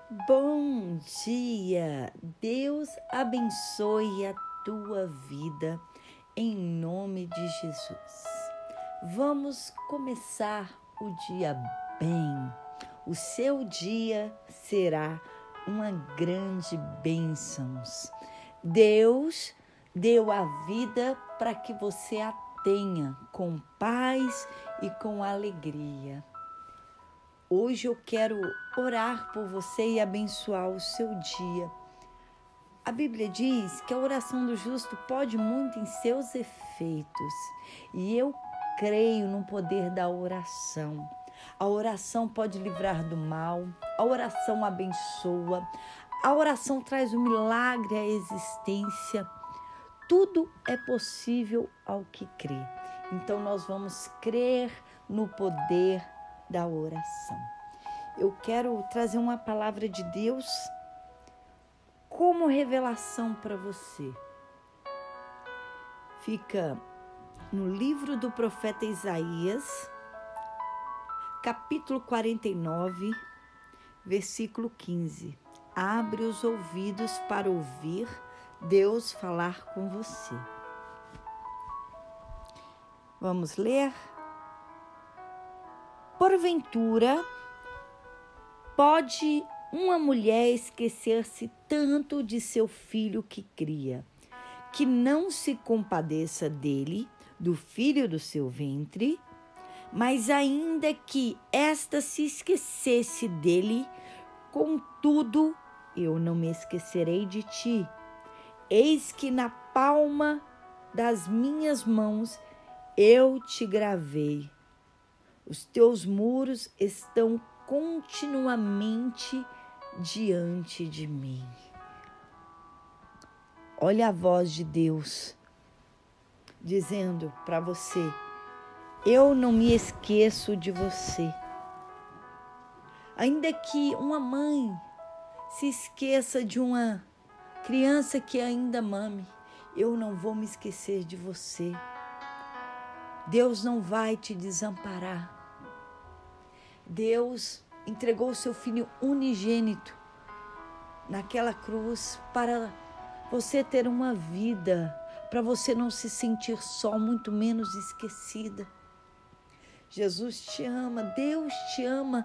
Bom dia! Deus abençoe a tua vida em nome de Jesus. Vamos começar o dia bem. O seu dia será uma grande bênção. Deus deu a vida para que você a tenha com paz e com alegria. Hoje eu quero orar por você e abençoar o seu dia. A Bíblia diz que a oração do justo pode muito em seus efeitos. E eu creio no poder da oração. A oração pode livrar do mal, a oração abençoa, a oração traz um milagre à existência. Tudo é possível ao que crê. Então nós vamos crer no poder da oração. Eu quero trazer uma palavra de Deus como revelação para você. Fica no livro do profeta Isaías, capítulo 49, versículo 15. Abre os ouvidos para ouvir Deus falar com você. Vamos ler? Porventura, pode uma mulher esquecer-se tanto de seu filho que cria, que não se compadeça dele, do filho do seu ventre? Mas ainda que esta se esquecesse dele, contudo, eu não me esquecerei de ti. Eis que na palma das minhas mãos eu te gravei. Os teus muros estão continuamente diante de mim. Olha a voz de Deus dizendo para você: eu não me esqueço de você. Ainda que uma mãe se esqueça de uma criança que ainda mame, eu não vou me esquecer de você. Deus não vai te desamparar. Deus entregou o seu Filho unigênito naquela cruz para você ter uma vida, para você não se sentir só, muito menos esquecida. Jesus te ama, Deus te ama.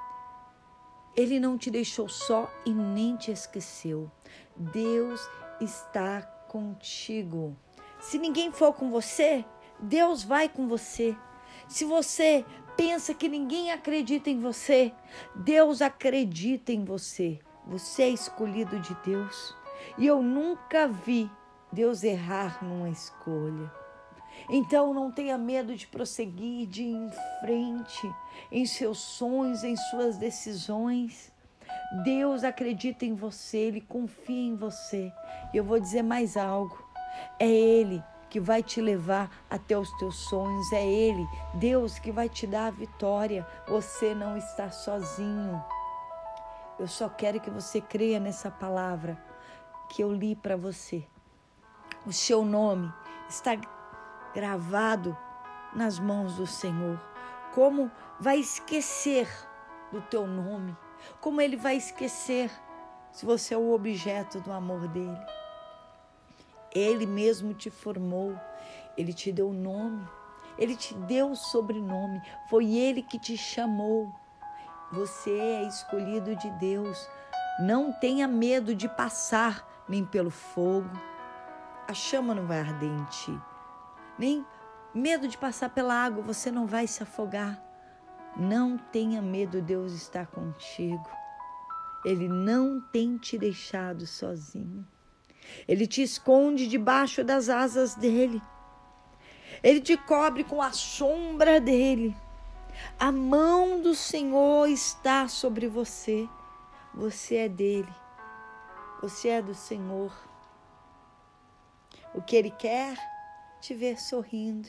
Ele não te deixou só e nem te esqueceu. Deus está contigo. Se ninguém for com você, Deus vai com você. Se você pensa que ninguém acredita em você, Deus acredita em você. Você é escolhido de Deus. E eu nunca vi Deus errar numa escolha. Então não tenha medo de prosseguir, de ir em frente, em seus sonhos, em suas decisões. Deus acredita em você, Ele confia em você. E eu vou dizer mais algo. É Ele que vai te levar até os teus sonhos. É Ele, Deus, que vai te dar a vitória. Você não está sozinho. Eu só quero que você creia nessa palavra que eu li para você. O seu nome está gravado nas mãos do Senhor. Como vai esquecer do teu nome? Como Ele vai esquecer se você é o objeto do amor dEle? Ele mesmo te formou, Ele te deu nome, Ele te deu sobrenome, foi Ele que te chamou. Você é escolhido de Deus. Não tenha medo de passar nem pelo fogo. A chama não vai arder em ti. Nem medo de passar pela água, você não vai se afogar. Não tenha medo, Deus está contigo. Ele não tem te deixado sozinho. Ele te esconde debaixo das asas dele. Ele te cobre com a sombra dele. A mão do Senhor está sobre você. Você é dele. Você é do Senhor. O que Ele quer? Te ver sorrindo.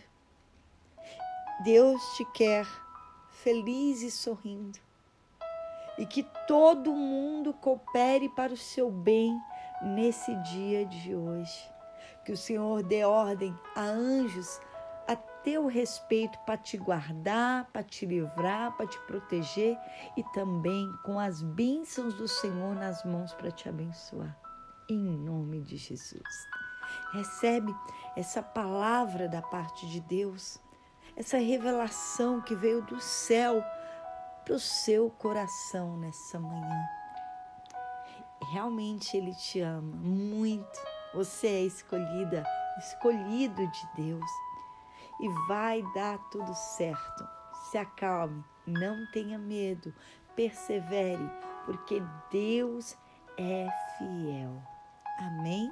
Deus te quer feliz e sorrindo. E que todo mundo coopere para o seu bem nesse dia de hoje. Que o Senhor dê ordem a anjos a teu respeito para te guardar, para te livrar, para te proteger e também com as bênçãos do Senhor nas mãos para te abençoar. Em nome de Jesus. Recebe essa palavra da parte de Deus, essa revelação que veio do céu para o seu coração nessa manhã. Realmente Ele te ama muito. Você é escolhida, escolhido de Deus. E vai dar tudo certo. Se acalme, não tenha medo, persevere, porque Deus é fiel. Amém?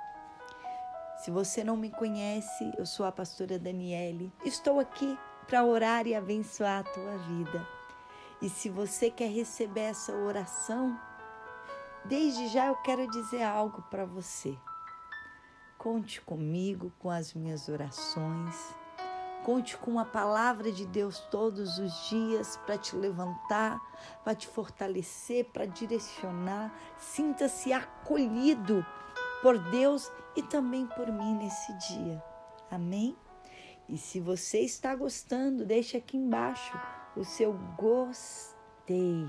Se você não me conhece, eu sou a pastora Daniele. Estou aqui para orar e abençoar a tua vida. E se você quer receber essa oração, desde já eu quero dizer algo para você. Conte comigo, com as minhas orações. Conte com a palavra de Deus todos os dias para te levantar, para te fortalecer, para direcionar. Sinta-se acolhido por Deus e também por mim nesse dia. Amém? E se você está gostando, deixe aqui embaixo o seu gostei.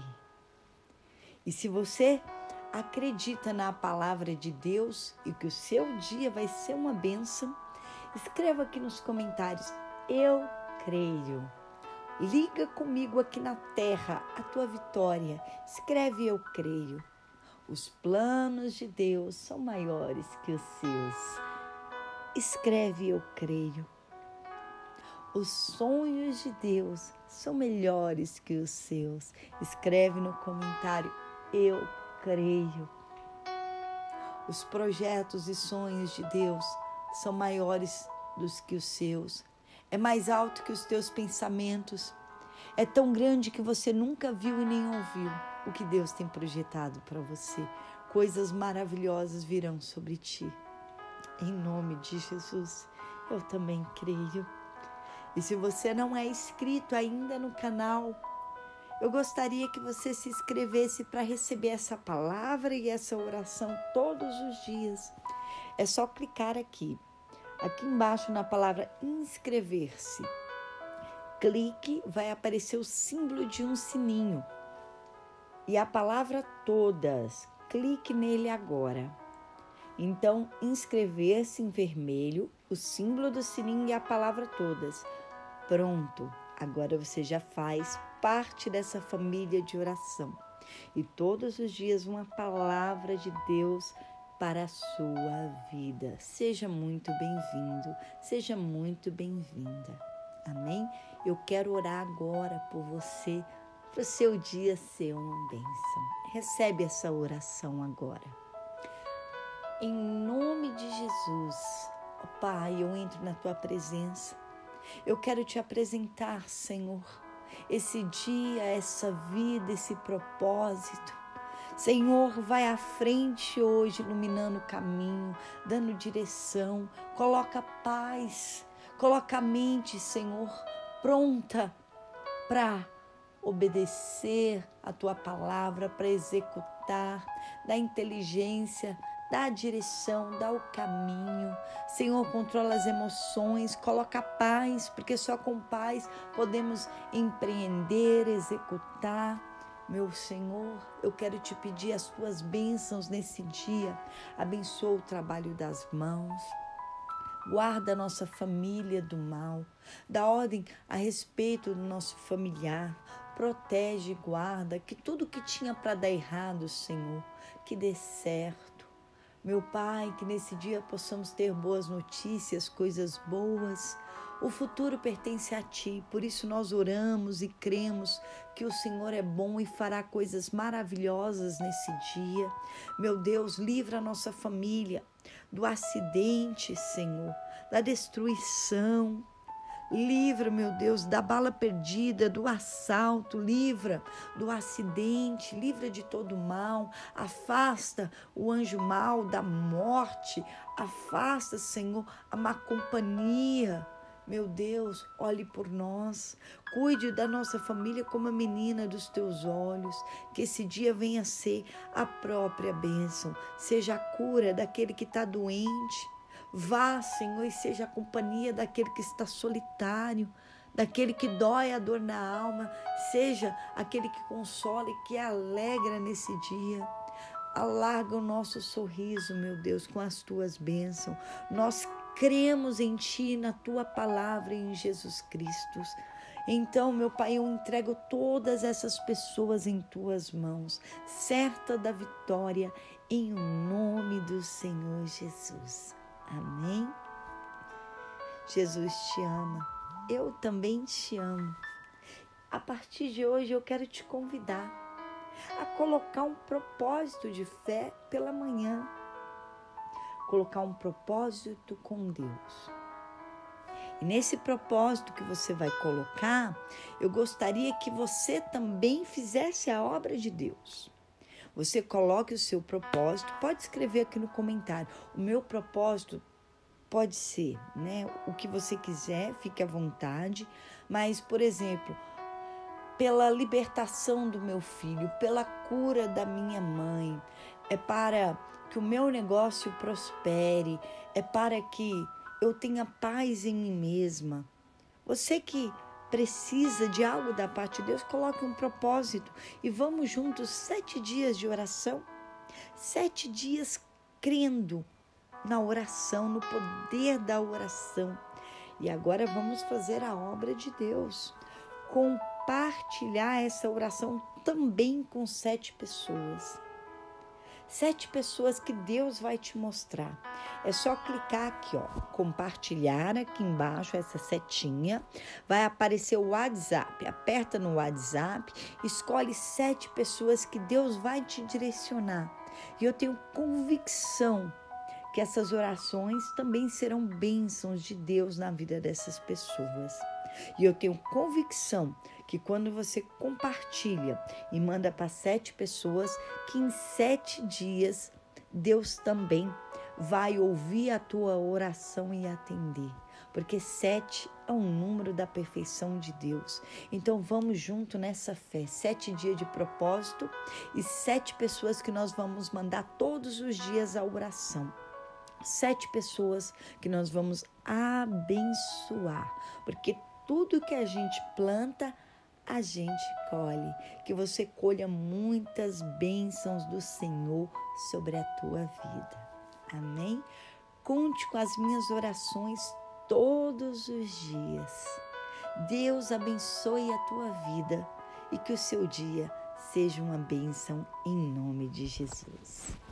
E se você acredita na palavra de Deus e que o seu dia vai ser uma bênção, escreva aqui nos comentários: eu creio. Liga comigo aqui na terra a tua vitória. Escreve: eu creio. Os planos de Deus são maiores que os seus. Escreve: eu creio. Os sonhos de Deus são melhores que os seus. Escreve no comentário: eu creio. Os projetos e sonhos de Deus são maiores dos que os seus. É mais alto que os teus pensamentos. É tão grande que você nunca viu e nem ouviu o que Deus tem projetado para você. Coisas maravilhosas virão sobre ti. Em nome de Jesus, eu também creio. E se você não é inscrito ainda no canal, eu gostaria que você se inscrevesse para receber essa palavra e essa oração todos os dias. É só clicar aqui embaixo na palavra inscrever-se. Clique, vai aparecer o símbolo de um sininho. E a palavra todas, clique nele agora. Então, inscrever-se em vermelho, o símbolo do sininho e a palavra todas. Pronto, agora você já faz parte dessa família de oração. E todos os dias uma palavra de Deus para a sua vida. Seja muito bem-vindo, seja muito bem-vinda. Amém? Eu quero orar agora por você, para o seu dia ser uma bênção. Recebe essa oração agora. Em nome de Jesus, ó Pai, eu entro na tua presença. Eu quero te apresentar, Senhor, esse dia, essa vida, esse propósito. Senhor, vai à frente hoje, iluminando o caminho, dando direção, coloca paz, coloca a mente, Senhor, pronta para obedecer a tua palavra, para executar, dá inteligência, dá a direção, dá o caminho. Senhor, controla as emoções, coloca paz, porque só com paz podemos empreender, executar. Meu Senhor, eu quero te pedir as tuas bênçãos nesse dia. Abençoa o trabalho das mãos. Guarda a nossa família do mal. Dá ordem a respeito do nosso familiar. Protege e guarda que tudo que tinha para dar errado, Senhor, que dê certo. Meu Pai, que nesse dia possamos ter boas notícias, coisas boas. O futuro pertence a Ti, por isso nós oramos e cremos que o Senhor é bom e fará coisas maravilhosas nesse dia. Meu Deus, livra a nossa família do acidente, Senhor, da destruição. Livra, meu Deus, da bala perdida, do assalto, livra do acidente, livra de todo mal, afasta o anjo mau da morte, afasta, Senhor, a má companhia. Meu Deus, olhe por nós, cuide da nossa família como a menina dos teus olhos, que esse dia venha a ser a própria bênção, seja a cura daquele que está doente. Vá, Senhor, e seja a companhia daquele que está solitário, daquele que dói a dor na alma. Seja aquele que consola e que alegra nesse dia. Alarga o nosso sorriso, meu Deus, com as tuas bênçãos. Nós cremos em Ti, na Tua palavra, em Jesus Cristo. Então, meu Pai, eu entrego todas essas pessoas em Tuas mãos, certa da vitória, em nome do Senhor Jesus. Amém? Jesus te ama. Eu também te amo. A partir de hoje, eu quero te convidar a colocar um propósito de fé pela manhã. Colocar um propósito com Deus. E nesse propósito que você vai colocar, eu gostaria que você também fizesse a obra de Deus. Você coloque o seu propósito, pode escrever aqui no comentário. O meu propósito pode ser, o que você quiser, fique à vontade. Mas, por exemplo, pela libertação do meu filho, pela cura da minha mãe, é para que o meu negócio prospere, é para que eu tenha paz em mim mesma. Você que precisa de algo da parte de Deus, coloque um propósito e vamos juntos 7 dias de oração, 7 dias crendo na oração, no poder da oração. E agora vamos fazer a obra de Deus, compartilhar essa oração também com 7 pessoas. 7 pessoas que Deus vai te mostrar. É só clicar aqui, compartilhar aqui embaixo, essa setinha. Vai aparecer o WhatsApp. Aperta no WhatsApp, escolhe 7 pessoas que Deus vai te direcionar. E eu tenho convicção que essas orações também serão bênçãos de Deus na vida dessas pessoas. E eu tenho convicção que quando você compartilha e manda para 7 pessoas, que em 7 dias Deus também vai ouvir a tua oração e atender. Porque 7 é um número da perfeição de Deus. Então vamos junto nessa fé. 7 dias de propósito e 7 pessoas que nós vamos mandar todos os dias a oração. 7 pessoas que nós vamos abençoar. Porque tudo que a gente planta, a gente colhe. Que você colha muitas bênçãos do Senhor sobre a tua vida. Amém? Conte com as minhas orações todos os dias. Deus abençoe a tua vida e que o seu dia seja uma bênção em nome de Jesus.